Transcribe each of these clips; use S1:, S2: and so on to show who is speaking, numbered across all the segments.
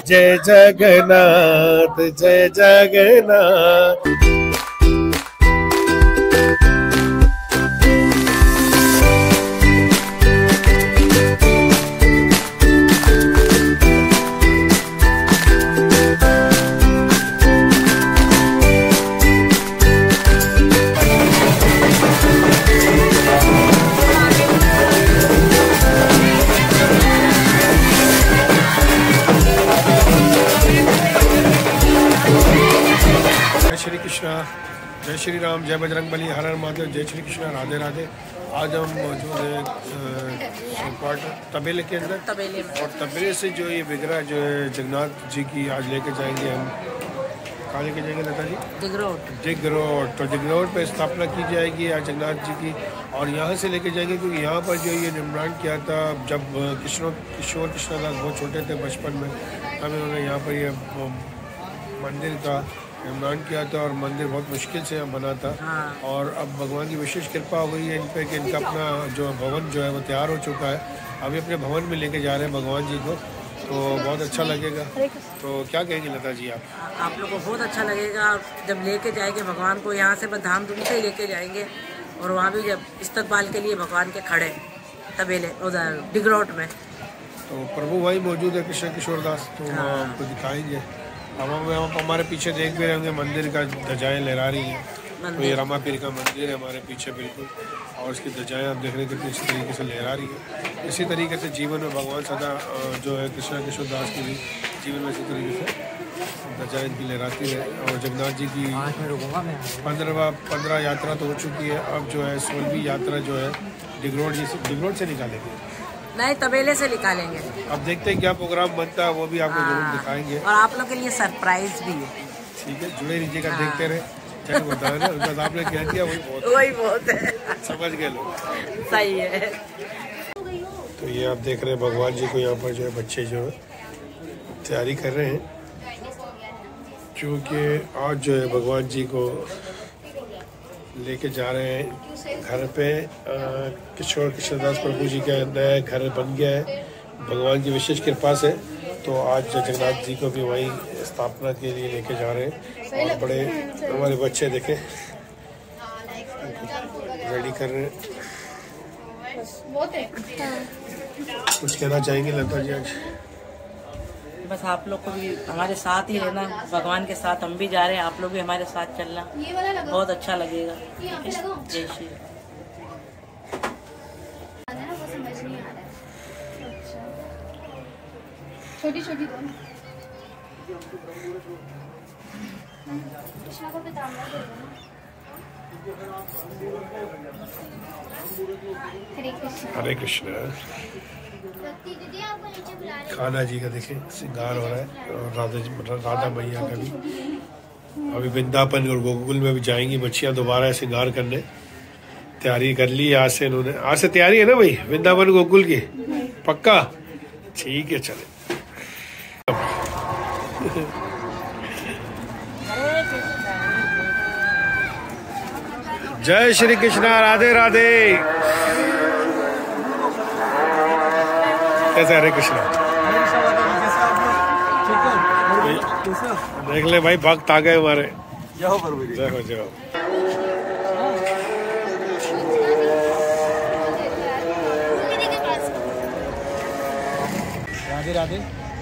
S1: जय जगन्नाथ जय जगन्नाथ। श्री कृष्णा, जय श्री राम, जय बजरंग बली, हर हर महादेव, जय श्री कृष्णा, राधे राधे। आज हम मौजूद हैं तबेले के अंदर, तबेले में, और तबेले से जो ये विग्रह जो है जगन्नाथ जी की आज लेके जाएंगे हम। कहाँ लेके जाएंगे लता जी? दिगरोट। तो दिगरोट पे स्थापना की जाएगी आज जगन्नाथ जी की, और यहाँ से लेके जाएंगे क्योंकि यहाँ पर जो ये निर्माण किया था जब किशोर कृष्णदास बहुत छोटे थे बचपन में, तब इन्होंने यहाँ पर ये मंदिर का निर्माण किया था और मंदिर बहुत मुश्किल से बना था। हाँ। और अब भगवान की विशेष कृपा हो गई है इन पे कि इनका अपना जो भवन जो है वो तैयार हो चुका है। अभी अपने भवन में लेके जा रहे हैं भगवान जी को, तो बहुत अच्छा लगेगा। तो क्या कहेंगे लता जी आप
S2: लोग को? बहुत अच्छा लगेगा जब लेके जाएंगे भगवान को, यहाँ से बस धाम धूम से लेके जाएंगे, और वहाँ भी जब इस्तकबाल के लिए भगवान के खड़े तबेले उधर दिगरोट में।
S1: तो प्रभु भाई मौजूद है कृष्ण किशोरदास, तो आपको दिखाएंगे। अब हमारे पीछे देख भी रहे होंगे मंदिर का ध्वजाएं लहरा रही हैं। तो ये रमा पीर का मंदिर है हमारे पीछे बिल्कुल, और इसकी ध्वजाएं आप देख रहे हैं कितनी इसी तरीके से लहरा रही है। इसी तरीके से जीवन में भगवान सदा जो है कृष्ण किशोरदास की भी जीवन में इसी तरीके से ध्वजाएं इनकी लहराती है। और जगन्नाथ जी की 15 यात्रा तो हो चुकी है, अब जो है 16वीं यात्रा जो है दिगरोट से निकालेंगे,
S2: नहीं तबेले से निकालेंगे।
S1: अब देखते हैं क्या प्रोग्राम बनता है, वो भी आपको जरूर दिखाएंगे,
S2: और आप लोग के लिए सरप्राइज भी है।
S1: ठीक है, जुड़े रहिएगा, देखते रहे। क्या बताया ना, बस आपने कह दिया
S2: वही बहुत है,
S1: समझ गए लोग,
S2: सही है।
S1: तो ये आप देख रहे हैं भगवान जी को यहाँ पर जो है बच्चे जो है तैयारी कर रहे हैं, क्योंकि आज जो है भगवान जी को लेके जा रहे हैं घर पे। किशोर कृष्णदास प्रभु जी का नया घर बन गया है भगवान की विशेष कृपा से, तो आज जगन्नाथ जी को भी वहीं स्थापना के लिए लेके जा रहे हैं। और बड़े हमारे बच्चे देखें रेडी कर रहे हैं। कुछ कहना चाहेंगे लता जी आज?
S2: बस आप लोग को भी हमारे साथ ही रहना, भगवान के साथ हम भी जा रहे हैं, आप लोग भी हमारे साथ चलना, बहुत अच्छा लगेगा। जय श्री
S3: छोटी छोटी
S1: हरे कृष्ण। खाना जी का देखें श्रृंगार हो रहा है, और राधा मैया का भी। अभी वृंदावन और गोकुल में भी जाएंगी बच्चियां दोबारा श्रृंगार करने, तैयारी कर ली आज से इन्होंने। आज से तैयारी है ना भाई वृंदावन गोकुल की? पक्का? ठीक है, चले। जय श्री कृष्णा, राधे राधे। कैसे? हरे कृष्णा। देख ले भाई, भक्त आ गए हमारे। जय हो जय हो।
S4: राधे राधे।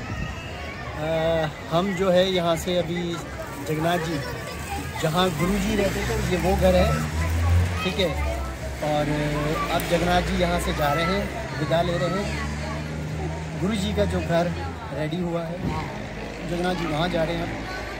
S4: हम जो है यहाँ से अभी जगन्नाथ जी जहाँ गुरु जी रहते थे ये वो घर है, ठीक है। और अब जगन्नाथ जी यहाँ से जा रहे हैं, विदा ले रहे हैं। गुरु जी का जो घर रेडी हुआ है, जगन्नाथ जी वहाँ जा रहे हैं।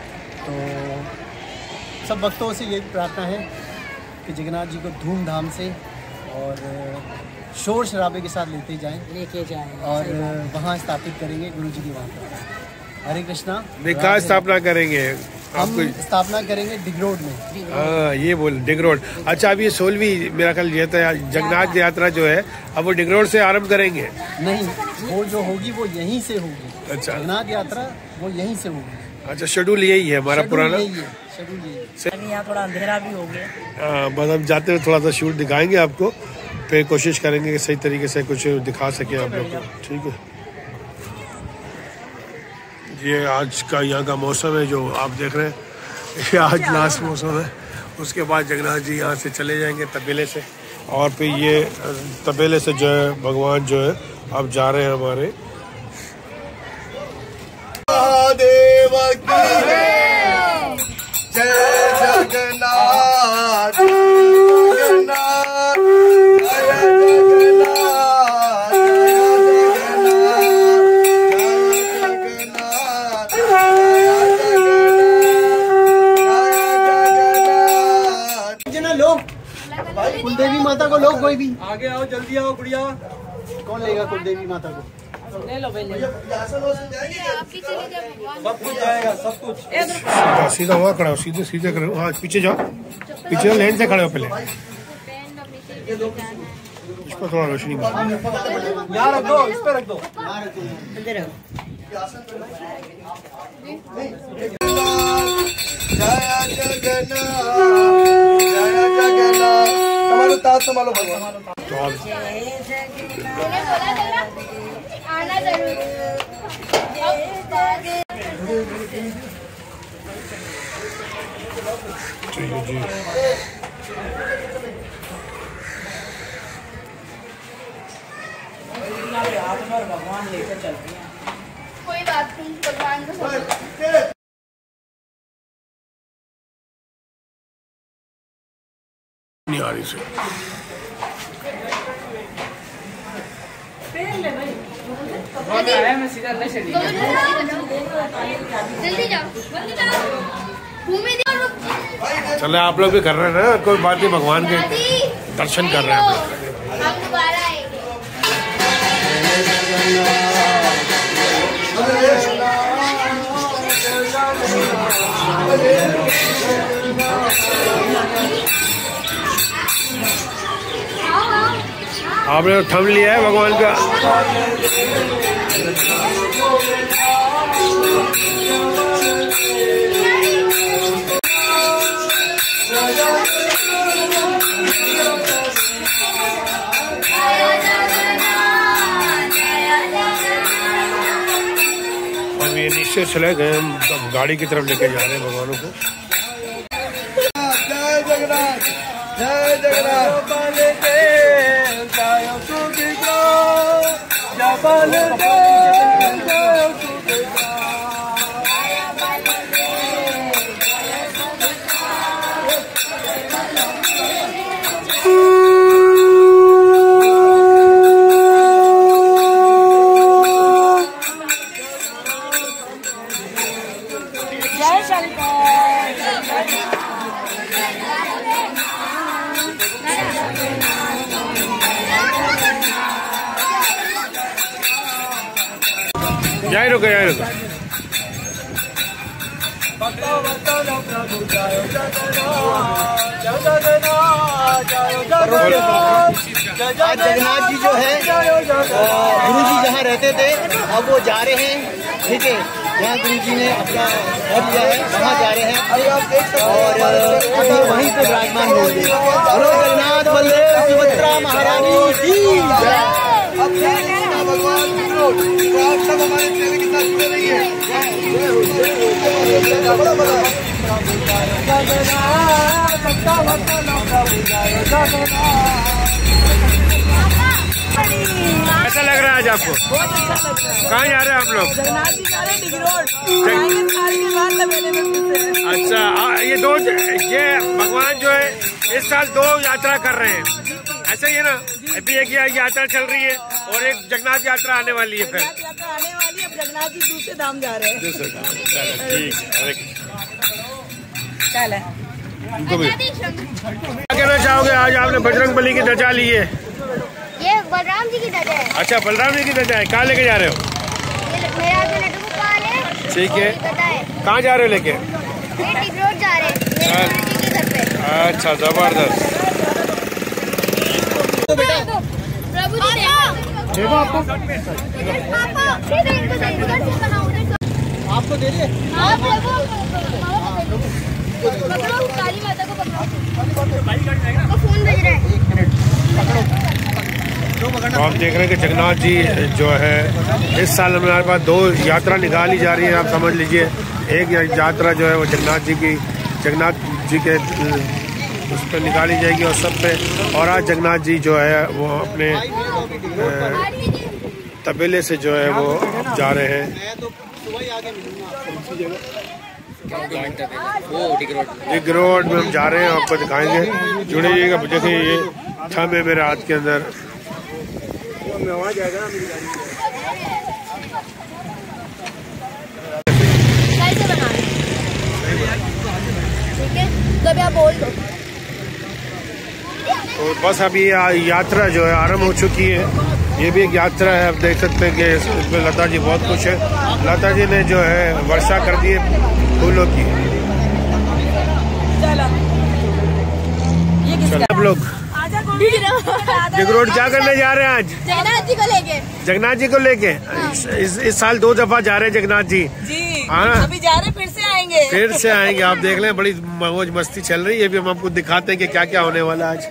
S4: तो सब भक्तों से यही प्रार्थना है कि जगन्नाथ जी को धूमधाम से और शोर शराबे के साथ लेके जाएं और वहाँ स्थापित करेंगे गुरु जी की वहाँ पर। हरे कृष्णा।
S1: कहाँ स्थापना करेंगे?
S4: हम स्थापना करेंगे दिगरोट में।
S1: हाँ, ये बोल दिगरोट। अच्छा, अब ये 16वीं मेरा ख्याल ये था जगन्नाथ यात्रा जो है, अब वो दिगरोट से आरंभ करेंगे?
S4: नहीं, वो जो होगी वो यहीं से होगी।
S1: अच्छा,
S4: जगन्नाथ यात्रा वो यहीं से होगी।
S1: अच्छा, शेड्यूल यही है हमारा पुराना?
S4: शेड्यूल यही।
S2: यहाँ थोड़ा अंधेरा भी हो गया।
S1: बस हम जाते हुए थोड़ा सा शूट दिखाएंगे आपको, फिर कोशिश करेंगे कि सही तरीके से कुछ दिखा सके आप लोग को। ठीक है, ये आज का यहाँ का मौसम है जो आप देख रहे हैं, ये आज लास्ट मौसम है। उसके बाद जगन्नाथ जी यहाँ से चले जाएंगे तबेले से, और फिर ये तबेले से जो है भगवान जो है अब जा रहे हैं हमारे
S3: देव की जय जगन्नाथ जगन्नाथ जय जगन्नाथ
S4: जना लोग कुलदेवी माता को लोग कोई भी
S3: आगे आओ, जल्दी आओ गुड़िया।
S4: कौन लेगा कुलदेवी माता को?
S2: ले लो भाई, ले लो।
S3: सब कुछ जाएगा, सब कुछ।
S1: सीधा वहाँ खड़ा हो, सीधे सीधे खड़े हो। हाँ पीछे जाओ, पीछे लाइन से खड़े हो पहले। इस पर थोड़ा रोशनी
S3: यहाँ रख दो, इस पे रख दो। जय जगन्नाथ जय जगन्नाथ। संभालो ताज, संभालो भगवान।
S1: तो आप
S5: आना जरूर।
S1: चाहिए जी।
S2: भगवान लेकर चलते हैं।
S5: कोई बात नहीं, भगवान को सब
S1: नहीं आ रही से।
S5: जल्दी जाओ, भूमि दी।
S1: चले आप लोग भी कर रहे हैं ना, कोई बात नहीं, भगवान के दर्शन कर रहे हैं।
S5: हम दोबारा आएंगे।
S1: आपने तो थम लिया है भगवान का। अब ये नीचे चले गए, हम गाड़ी की तरफ लेके जा रहे हैं भगवानों को।
S3: जय जगन्नाथ जय जगन्नाथ।
S1: यहीं रुको, यहीं रुको।
S4: आज जगन्नाथ जी जो है गुरु जी जहाँ रहते थे अब वो जा रहे हैं, ठीक है। यहाँ गुरु जी ने अपना घर लिया है, वहाँ जा रहे हैं और अभी वहीं पे विराजमान होंगे। बोलो जगन्नाथ बलदेव सुभद्रा महारानी की जय।
S3: भगवान मित्रों, तो आप सब हमारे चेहरे के साथ जुड़े रहिए।
S1: कैसा लग रहा है आज आपको? कहाँ जा रहे हैं आप लोग?
S2: जगन्नाथ जी जा रहे हैं डिग रोड। आएंगे साल के बाद तबेले में फिर से।
S1: अच्छा, ये भगवान जो है इस साल 2 यात्रा कर रहे हैं, ऐसा ही है ना? अभी एक यात्रा चल रही है और एक जगन्नाथ यात्रा आने वाली है। फिर
S2: यात्रा आने वाली है, अब जगन्नाथ जी दूसरे धाम जा रहे हैं।
S1: दूसरे धाम, ठीक है।
S2: चल है।
S1: उनको भी क्या कहना चाहोगे? आज आपने बजरंगबली की ध्वजा ली है।
S5: ये बलराम जी की ध्वजा है।
S1: अच्छा, बलराम जी की ध्वजा है। कहाँ लेके जा रहे हो?
S5: मेरा हाथ में लड्डू गोपाल है।
S1: ठीक है,
S5: ध्वजा है।
S1: कहाँ जा रहे हो लेके?
S5: ये डिग रोड जा रहे हैं मेरे गुरु जी के घर पे।
S1: अच्छा, जबरदस्त।
S5: प्रभु जी देखो आपको। पापा सीधे इनको दे, उधर से बनाओ, उधर से।
S4: आपको दे दिए?
S5: हाँ प्रभु, पकड़ो काली माता को, पकड़ो। फोन भेज रहा है।
S4: एक मिनट पकड़ो, दो पकड़ना।
S1: आप देख रहे हैं कि जगन्नाथ जी जो है इस साल हमारे पास 2 यात्रा निकाली जा रही है। आप समझ लीजिए, एक यात्रा जो है वो जगन्नाथ जी के उस पर निकाली जाएगी और सब पे, और आज जगन्नाथ जी जो है वो अपने तबेले से जो है वो जा रहे हैं डिग रोड में। हम जा रहे हैं, आपको दिखाएंगे, जुड़े रहिएगा। देखिए ये थम है मेरे हाथ के अंदर। तो बस अभी यात्रा जो है आरंभ हो चुकी है। ये भी एक यात्रा है। आप देख सकते हैं कि इसमें लता जी बहुत खुश है। लता जी ने जो है वर्षा कर दी है फूलों की। सब लोग डिग रोड क्या करने जा रहे हैं आज?
S5: जगन्नाथ जी को लेके।
S1: जगन्नाथ जी को लेके इस साल 2 दफा जा रहे हैं जगन्नाथ जी। हाँ,
S2: अभी जा रहे, फिर से आएंगे।
S1: फिर से आएंगे। आप देख लें, बड़ी मौज मस्ती चल रही है। भी हम आपको दिखाते हैं कि क्या क्या होने वाला है आज।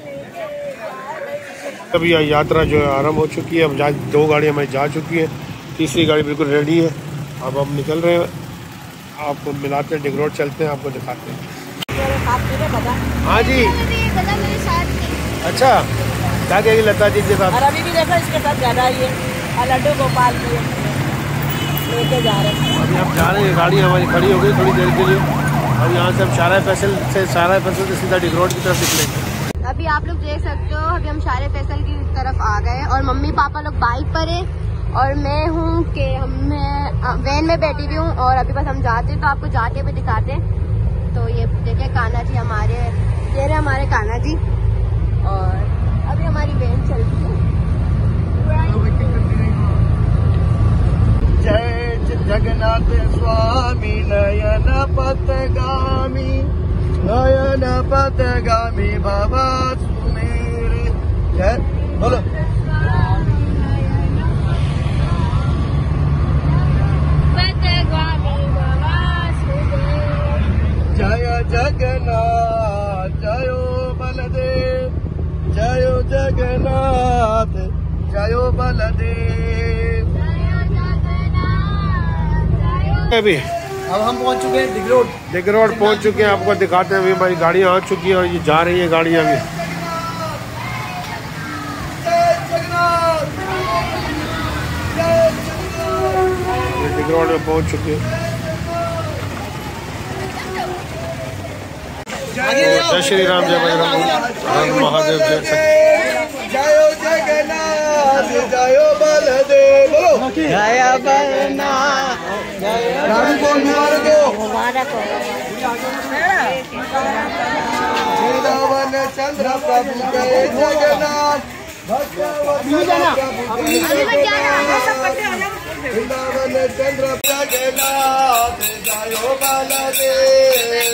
S1: अभी यात्रा जो है आरंभ हो चुकी है। हम 2 गाड़ी हमारी जा चुकी है, तीसरी गाड़ी बिल्कुल रेडी है। अब हम निकल रहे हैं, आपको मिलाते हैं, डिग रोड चलते हैं, आपको दिखाते हैं। हाँ जी, अच्छा क्या कहेगी लता जी के साथ?
S2: और अभी भी देखो इसके साथ ज्यादा ही है, लड्डू गोपाल जी लेके जा रहे हैं।
S1: अभी हम जा रहे हैं, गाड़ी हमारी खड़ी हो गई थोड़ी देर के लिए, और यहाँ से हम शारा फैसल से सीधा डिग रोड की तरफ निकलेंगे।
S5: अभी आप लोग देख सकते हो, अभी हम शारे फैसल की तरफ आ गए और मम्मी पापा लोग बाइक पर है और मैं हूँ कि मैं वैन में बैठी हुई हूँ। और अभी बस हम जाते हैं तो आपको जाके भी दिखाते हैं। तो ये देखिए कान्हा जी हमारे, ये रहे हमारे कान्हा जी। और अभी हमारी वैन चलती है।
S3: जय जगन्नाथ स्वामी नयन पथगामी बाबा सुमेरे। जय बोलो। जय जगन्नाथ जयो बलदेव, जयो जगन्नाथ जयो बलदेव।
S1: अभी
S4: अब हम पहुंच चुके हैं डिग रोड
S1: पहुंच चुके हैं। आपको दिखाते हैं, अभी हमारी गाड़ियाँ आ चुकी है और ये जा रही है गाड़ियाँ अभी। डिग रोड में पहुंच चुके हैं। जय श्री राम, जय बजरंग महादेव, जय
S3: जयो जगन्नाथ जयो बलदेव। बोलो जय बलनाथ। गाड़ी को मुबारक हो। वृंदावन चंद्र प्रभु जय जगन्नाथ। वृंदावन चंद्र जगन्नाथ जयो बलदेव।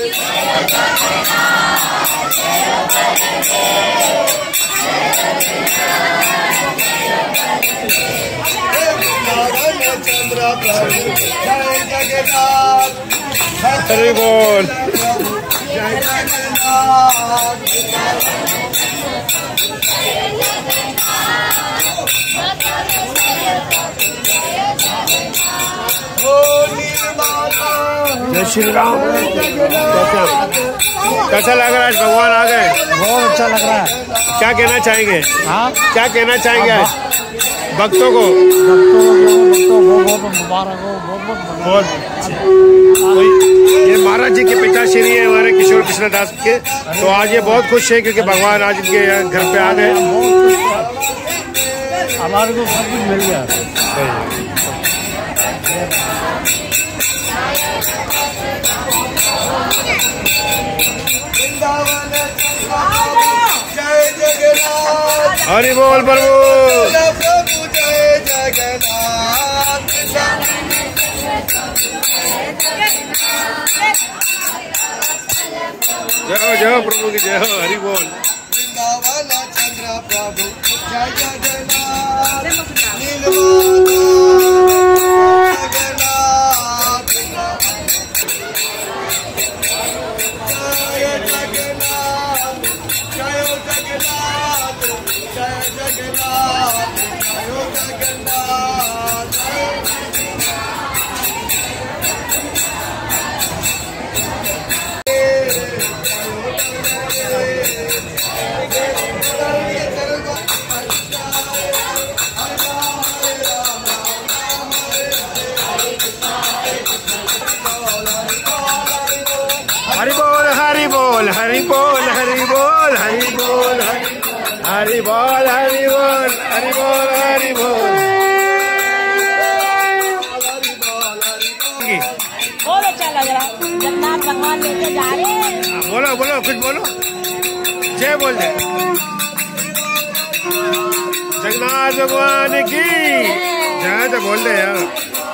S3: चंद्र प्रभु जय जगन्नाथ।
S1: हरि बोल।
S3: जय जगन्नाथ।
S1: जय श्री राम। कैसा लग रहा है आज भगवान आ गए?
S4: बहुत अच्छा लग रहा है।
S1: क्या कहना चाहेंगे?
S4: हाँ,
S1: क्या कहना चाहेंगे आज भक्तों को?
S4: बहुत मुबारक हो,
S1: बहुत ये महाराज जी के पिताश्री है हमारे किशोर कृष्ण दास के। तो आज ये बहुत खुश है क्योंकि भगवान आज इनके घर पे आ गए।
S4: हमारे को सब कुछ मिल गया।
S3: जय जगन्नाथ।
S1: हरि बोल प्रभु।
S3: प्रभु जय जगन्नाथ।
S1: जय हो प्रभु की जय हो। हरि बोल।
S3: वृंदावन चंद्र प्रभु जय जगन्नाथ। जय जगन्नाथ जय जगन्नाथ
S1: बोल हरि बोल हरि बोल हरि बोल हरि बोल हरि बोल हरि बोल।
S2: बहुत अच्छा लग रहा है, जगन्नाथ भगवान लेके जा रहे हैं।
S1: बोलो बोलो कुछ बोलो, जय बोल दे। जगन्नाथ भगवान की जय, तो बोल दे यार।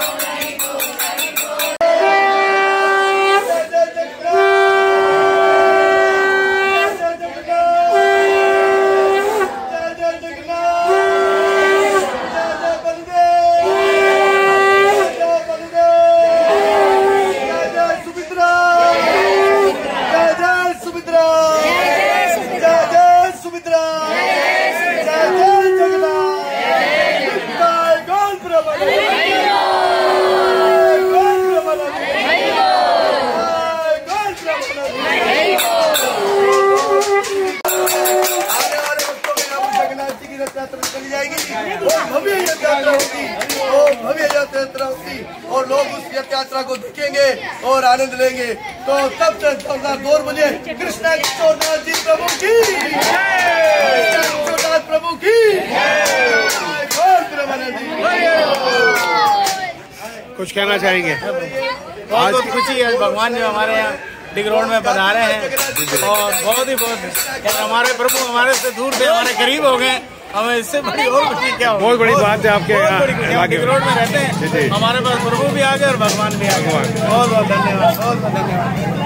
S3: और लोग उस रथ यात्रा को देखेंगे और आनंद लेंगे। तो तब से जोर बजे कृष्णा किशोरनाथ जी प्रभु की, किशोरनाथ प्रभु की।
S1: कुछ कहना चाहेंगे?
S6: बहुत खुशी है, भगवान जो हमारे यहाँ डिग रोड में पधारे हैं और बहुत हमारे प्रभु हमारे से दूर थे, हमारे करीब हो गए। हमें इससे बड़ी और खुशी क्या हो?
S1: बहुत बड़ी बात है आपके यहाँ
S6: डिग रोड में रहते हैं, हमारे पास प्रभु भी आ गए और भगवान भी आ गए। बहुत बहुत धन्यवाद, बहुत बहुत धन्यवाद।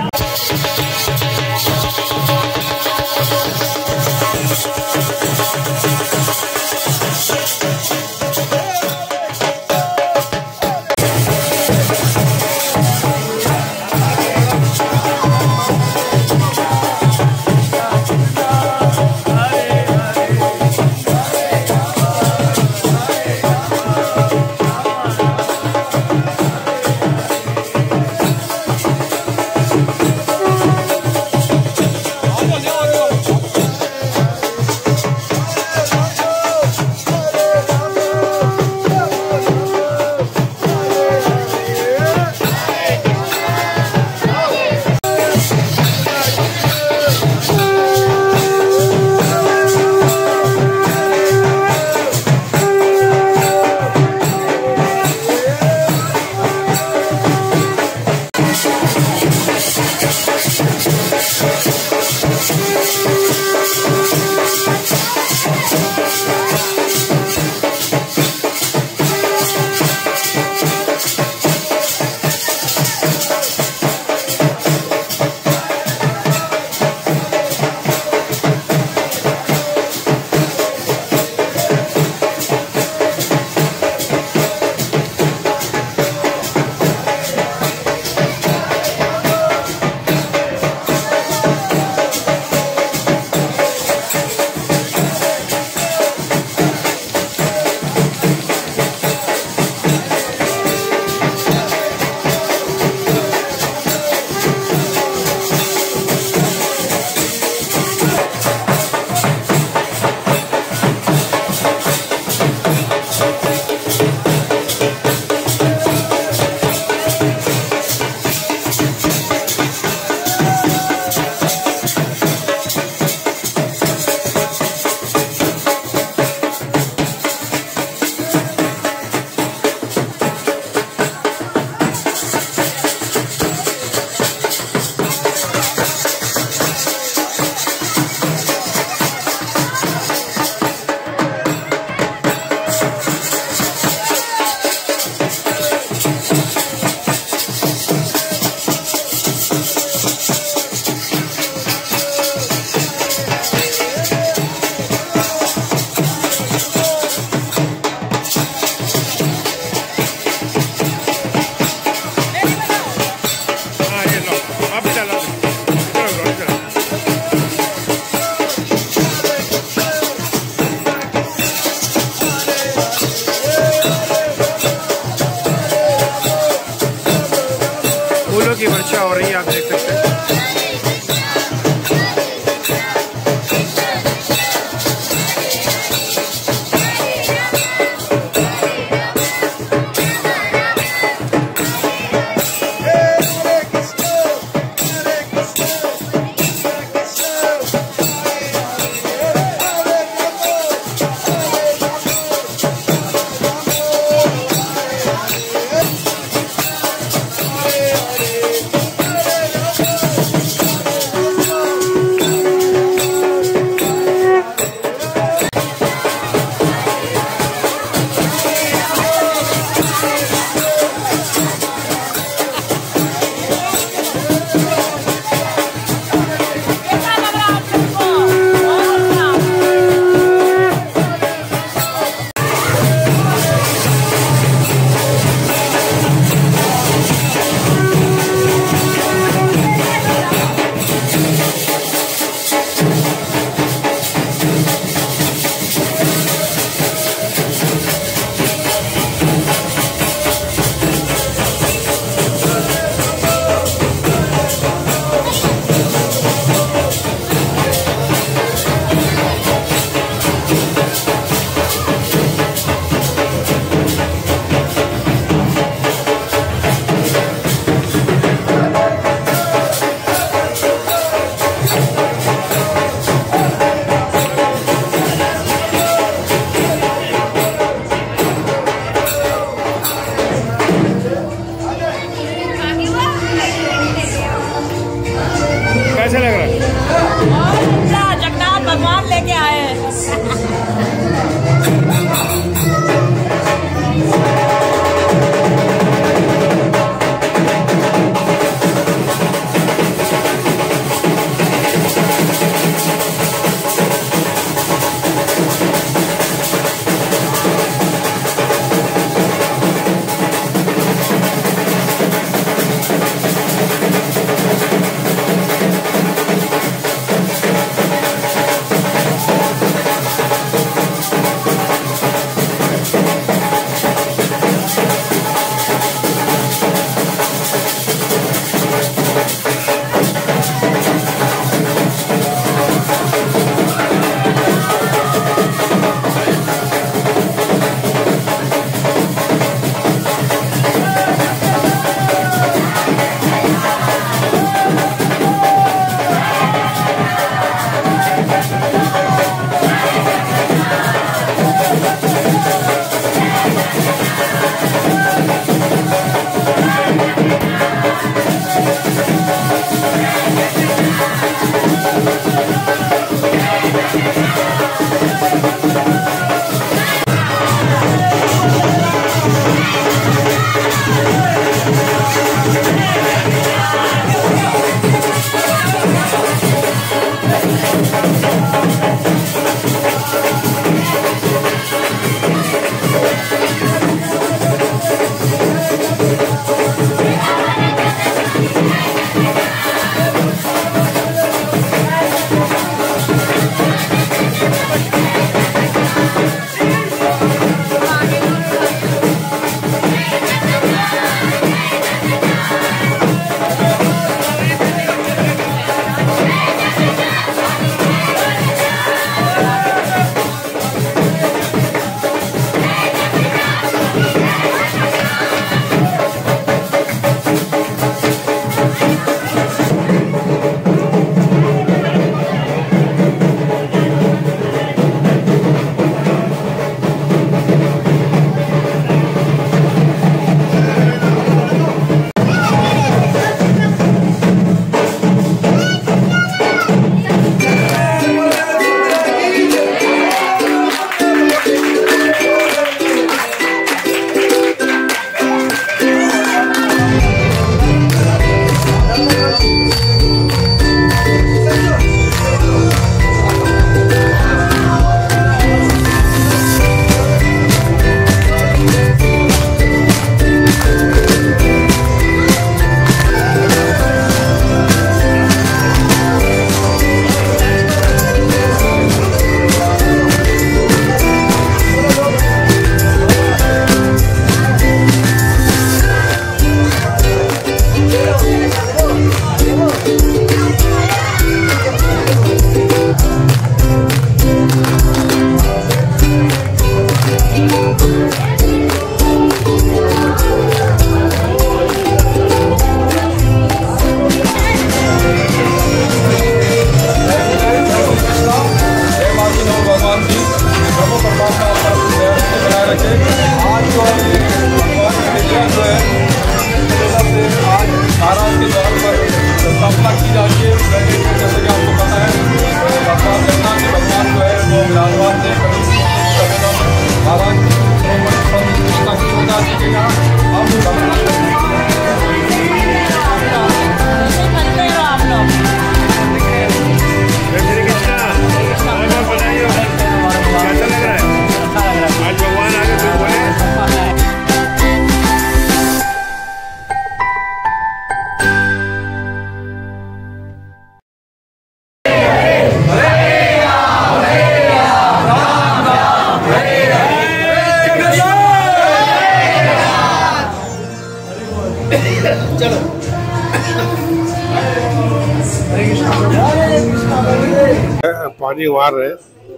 S1: पानी मार रहे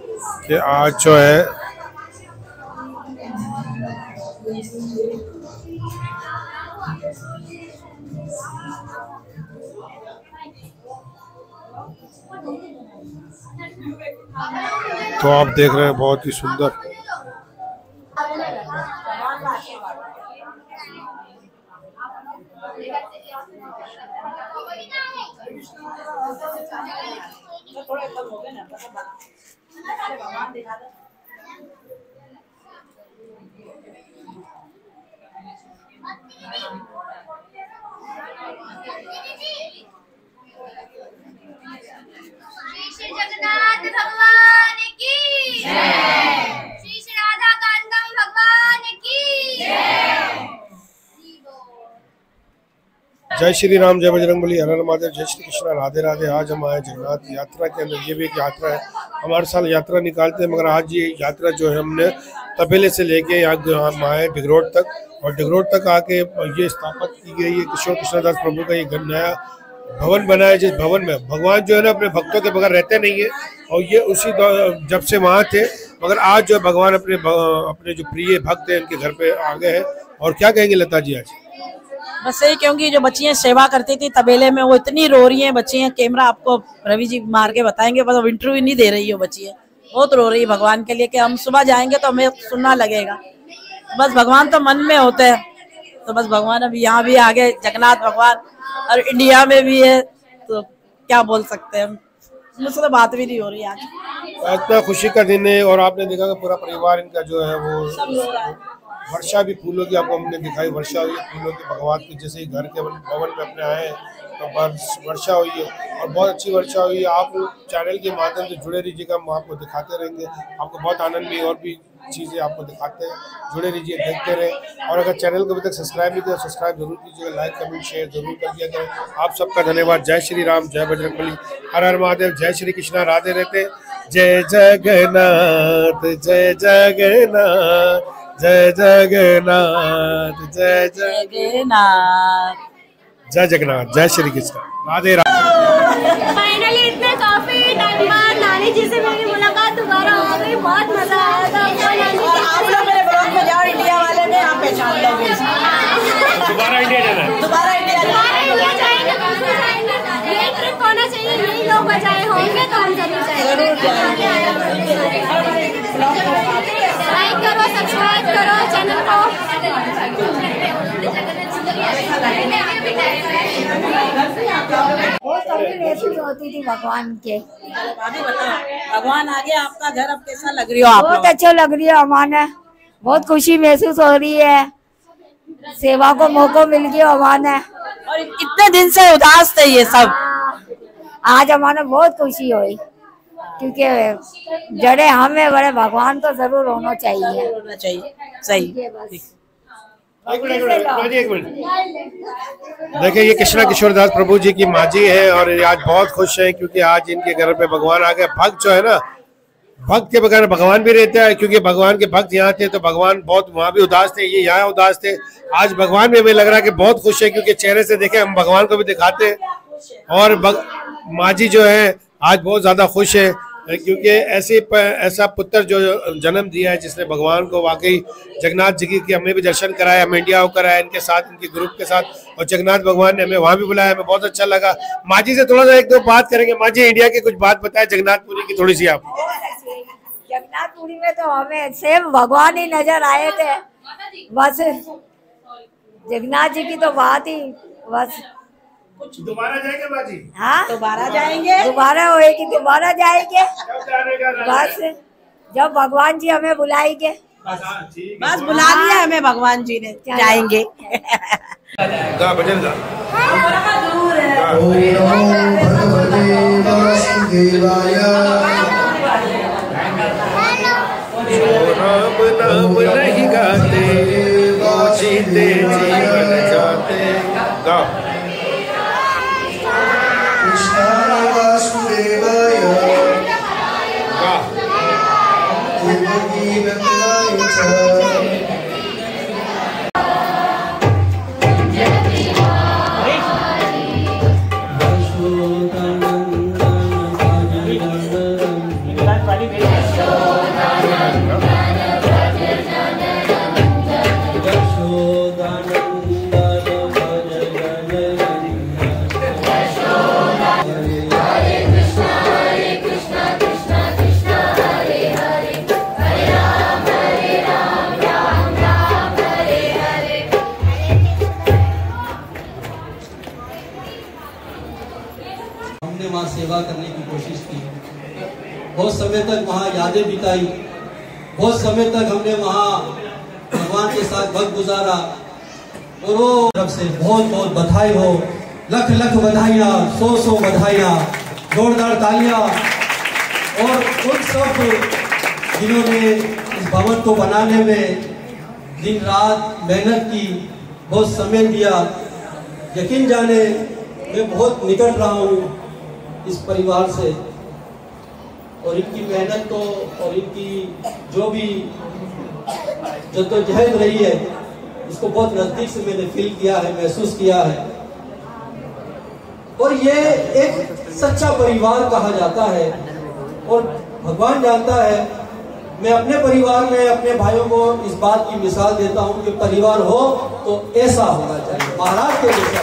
S1: कि आज जो है तो आप देख रहे हैं बहुत ही सुंदर
S5: श्री जगन्नाथ भगवान की जय। श्री राधा कांतम भगवान की जय।
S1: जय श्री राम, जय बजरंगबली, हर हर महादेव, जय श्री कृष्णा, राधे राधे। आज हम आए जगन्नाथ यात्रा के अंदर। ये भी एक यात्रा है, हमारे साल यात्रा निकालते हैं, मगर आज ये यात्रा जो है हमने तबेले से लेके यहाँ हम आए डिगरोड तक, और डिगरोड तक आके ये स्थापित की गई है किशोर कृष्णदास प्रभु का ये नया भवन बना है, जिस भवन में भगवान जो है ना अपने भक्तों के बगैर रहते नहीं है, और ये उसी जब से वहाँ थे, मगर आज जो भगवान अपने जो प्रिय भक्त हैं उनके घर पे आ गए हैं। और क्या कहेंगे लता जी आज?
S2: बस यही, क्योंकि जो बच्चियां सेवा करती थी तबेले में वो इतनी रो रही हैं बच्चियां, कैमरा आपको रवि जी मार के बताएंगे, बस इंटरव्यू नहीं दे रही है बच्चियां, बहुत रो रही है भगवान के लिए कि हम सुबह जाएंगे तो हमें सुनना लगेगा। बस भगवान तो मन में होते हैं, तो बस भगवान अभी यहाँ भी आ गए, जगन्नाथ भगवान, और इंडिया में भी है, तो क्या बोल सकते हैं हम, मुझसे तो बात भी नहीं हो रही आज।
S1: इतना खुशी का दिन है और आपने देखा कि पूरा परिवार इनका जो है वो वर्षा भी फूलों की आपको हमने दिखाई, वर्षा हुई है फूलों की भगवान की, जैसे ही घर के भवन में अपने आए तो वर्षा हुई है और बहुत अच्छी वर्षा हुई है। आप चैनल के माध्यम से जुड़े रहिएगा, हम आपको दिखाते रहेंगे, आपको बहुत आनंद भी और भी चीज़ें आपको दिखाते हैं। जुड़े रहिए, देखते रहें और अगर चैनल को अभी तक सब्सक्राइब नहीं किया तो सब्सक्राइब जरूर कीजिएगा, लाइक कमेंट शेयर जरूर कर दिया करें। आप सबका धन्यवाद। जय श्री राम, जय बजरंगबली, हर हर महादेव, जय श्री कृष्णा, राधे रहते, जय जगन्नाथ, जय जगन्नाथ, जय जगन्नाथ, जय जगन्नाथ, जय जगन्नाथ, जय श्री कृष्ण, राधे राधे।
S5: फाइनली इतने काफी टाइम बाद नानी जी से मेरी मुलाकात दोबारा हो गई, बहुत मजा आया था।
S2: आप लोग मेरे ब्लॉग में जाओ, इंडिया वाले में आप पहचान लोगे।
S1: दोबारा इंडिया जाना है,
S2: दोबारा इंडिया
S5: जाएंगे, ये ट्रिप होना चाहिए, यही लोग बचाए होंगे तो हम जरूर जाएंगे। लाइक करो, सब्सक्राइब करो चैनल को। बहुत कभी महसूस होती थी भगवान के।
S2: भाभी बताओ, भगवान आ गया आपका घर, अब कैसा लग रही हो आप?
S5: बहुत अच्छा लग रही है हमारे, बहुत खुशी महसूस हो रही है, सेवा को मौका मिल गया हमारे।
S2: और कितने दिन से उदास थे ये सब,
S5: आज हमारे बहुत खुशी हुई क्योंकि जड़े हमें बड़े भगवान तो जरूर होना चाहिए।
S2: होना चाहिए, सही।
S1: एक मिनट देखिए, ये कृष्णा किशोरदास प्रभु जी की माँ जी है और आज बहुत खुश है क्योंकि आज इनके घर पे भगवान आ गए। भक्त जो है ना, भक्त के बगैर भगवान भी रहता है, क्योंकि भगवान के भक्त यहाँ थे तो भगवान बहुत वहाँ भी उदास थे, ये यहाँ उदास थे। आज भगवान में हमें लग रहा है कि बहुत खुश है क्योंकि चेहरे से देखे हम भगवान को भी दिखाते हैं और माँ जी जो है आज बहुत ज्यादा खुश है क्योंकि ऐसा पुत्र जो जन्म दिया है जिसने भगवान को वाकई जगन्नाथ जी की हमें भी दर्शन कराया, हमें इंडिया को कराया इनके साथ, इनके ग्रुप के साथ, और जगन्नाथ भगवान ने हमें वहाँ भी बुलाया, हमें बहुत अच्छा लगा। माँ जी से थोड़ा सा एक दो बात करेंगे। माँ जी, इंडिया की कुछ बात बताए जगन्नाथपुरी की थोड़ी सी आप।
S5: जगन्नाथपुरी में तो हमें सेम भगवान ही नजर आए थे, बस जगन्नाथ जी की तो बात ही बस।
S1: दोबारा जाएंगे माँ जी?
S5: हाँ,
S2: दोबारा जाएंगे,
S5: दोबारा होएगी, दोबारा जाएंगे बस जब भगवान जी हमें बुलाएंगे।
S2: बस बुला लिया हमें भगवान जी ने, जाएंगे।
S1: भजन गा। राम नाम नहीं गाते वो जीते जीवन जाते। गाओ।
S7: वहाँ सेवा करने की कोशिश की, बहुत समय तक वहाँ यादें बिताई, बहुत समय तक हमने वहाँ भगवान के साथ वक्त गुजारा। और वो तरफ से बहुत बहुत बधाई हो, लख लख बधाइयाँ, सौ बधाइयाँ, जोरदार तालियाँ। और उन सब जिन्होंने इस भवन को बनाने में दिन रात मेहनत की, बहुत समय दिया, यकीन जाने मैं बहुत निकट रहा हूँ इस परिवार से, और इनकी मेहनत को और इनकी जो भी जद्दोजहद रही है इसको बहुत नजदीक से मैंने फील किया है, महसूस किया है। और ये एक सच्चा परिवार कहा जाता है और भगवान जानता है। मैं अपने परिवार में अपने भाइयों को इस बात की मिसाल देता हूँ कि परिवार हो तो ऐसा होना चाहिए, महाराज के जैसा।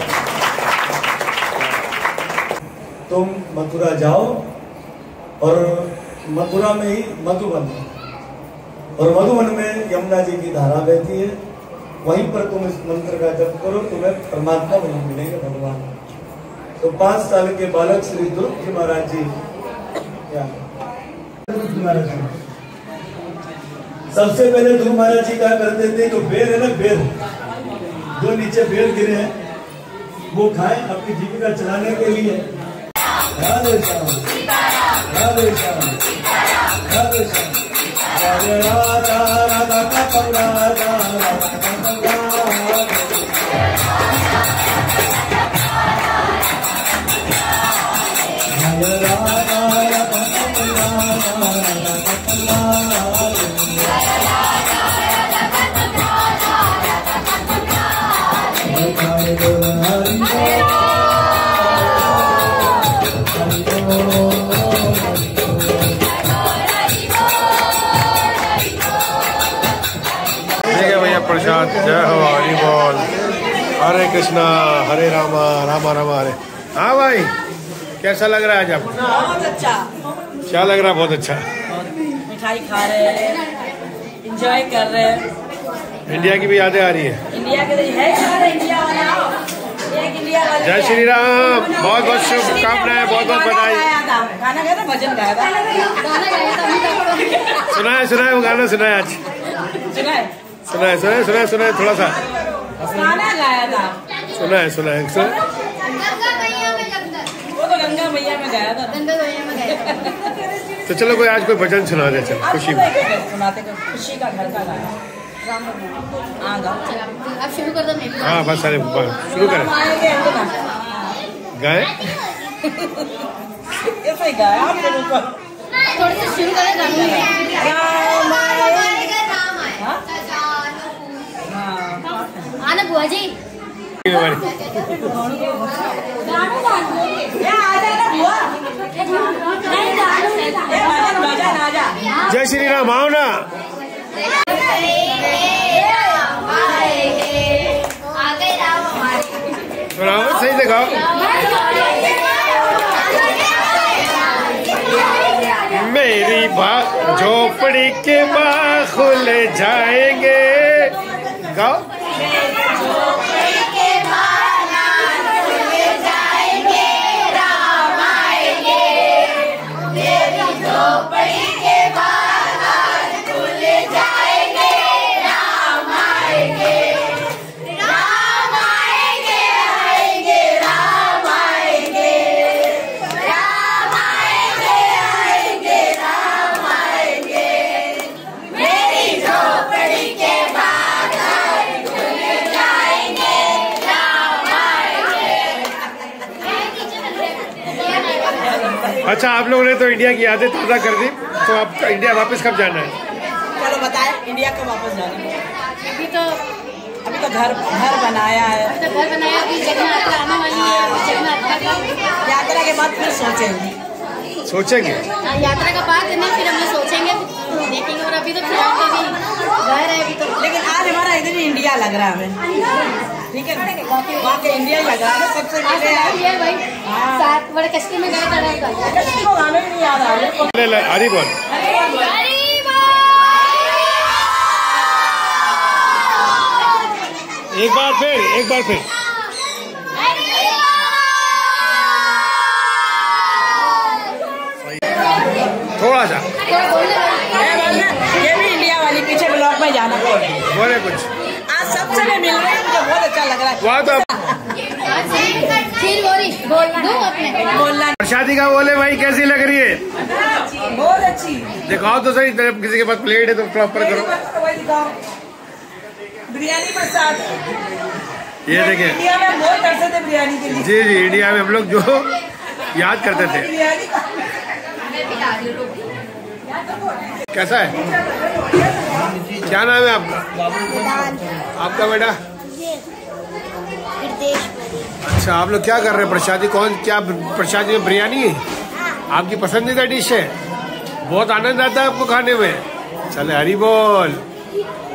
S8: तुम मथुरा जाओ और मथुरा में ही मधुबन है, और मधुबन में यमुना जी की धारा बहती है, वहीं पर तुम इस मंत्र का जप करो, तुम्हें परमात्मा वहीं मिलेंगे, भगवान। तो 5 साल के बालक श्री ध्रुव जी महाराज जी क्या सबसे पहले ध्रुव महाराज जी क्या करते थे, जो बेर है ना, बेर जो नीचे बेर गिरे हैं वो खाएं अपनी जीविका चलाने के लिए। राधे श्याम, राधे श्याम, राधे श्याम, राधे राधा राधा का राधा
S1: प्रसाद। जय हो, हरि बोल, हरे कृष्णा हरे रामा रामा रामा हरे। हाँ भाई, कैसा लग रहा है आज आपको?
S2: बहुत अच्छा।
S1: क्या लग रहा है? बहुत अच्छा।
S2: मिठाई खा रहे हैं, एंजॉय कर रहे हैं।
S1: इंडिया की भी यादें आ रही है।
S2: इंडिया के लिए है, इंडिया वाला।
S1: जय श्री राम, बहुत बहुत शुभकामनाएं, बहुत बहुत बधाई।
S2: गाना गाया था, भजन गाया था,
S1: सुना है वो गाना सुना है आज, सुना है थोड़ा सा
S2: गाना गाया था,
S1: सुना है
S2: वो तो गंगा मैया में गाया था।
S1: तो चलो कोई आज कोई भजन सुना दे, चलो खुशी में
S2: सुनाते, खुशी का घर का गाना।
S5: अब शुरू कर दो।
S1: हाँ बस सारे शुरू करें। गाए
S2: कैसे गाया आप लोगों को?
S5: थोड़ा सा शुरू करें। आना बुआ जी।
S1: जय श्री राम, आओ ना। सही से गाओ। मेरी झोपड़ी के बाग खुल जाएंगे। गाओ। अच्छा, आप लोगों ने तो इंडिया की यादें ताज़ा कर दी, तो आपका इंडिया वापस कब जाना है?
S2: चलो बताएं, इंडिया कब वापस जाना है? अभी तो घर बनाया है।
S5: घर बनाया, अभी जगन्नाथ आने वाली है।
S2: यात्रा के बाद फिर सोचेंगे।
S5: यात्रा का बाद नहीं, फिर हम लोग सोचेंगे, देखेंगे। और अभी तो फिलहाल अभी घर है अभी तो।
S2: लेकिन आज हमारा इधर ही इंडिया लग रहा है हमें, ठीक है? वहाँ के इंडिया लग रहा है सबसे पहले भाई। साथ बड़े कश्ती में गए थे, कश्ती को गाने नहीं याद आ रहे।
S1: हरी बोल, एक बार फिर थोड़ा सा
S2: ये भी इंडिया वाली पीछे ब्लॉक में जाना
S1: बोले कुछ।
S2: आज सबसे में मिल रहे हैं, मुझे बहुत अच्छा लग रहा है।
S1: वहाँ तो
S2: बोलना
S1: शादी का बोले भाई, कैसी लग रही है?
S2: बहुत अच्छी।
S1: दिखाओ तो सही, किसी के पास प्लेट है तो प्रॉपर करो।
S2: बिरयानी पर साथ
S1: ये देखिए,
S2: इंडिया में बहुत करते थे बिरयानी के लिए।
S1: जी इंडिया में हम लोग जो याद करते थे। कैसा है? क्या नाम है आपका? आपका बेटा? अच्छा, आप लोग क्या कर रहे हैं? प्रसादी क्या प्रसादी में बिरयानी है आपकी पसंदीदा डिश है? बहुत आनंद आता है आपको खाने में? चले, हरी बोल।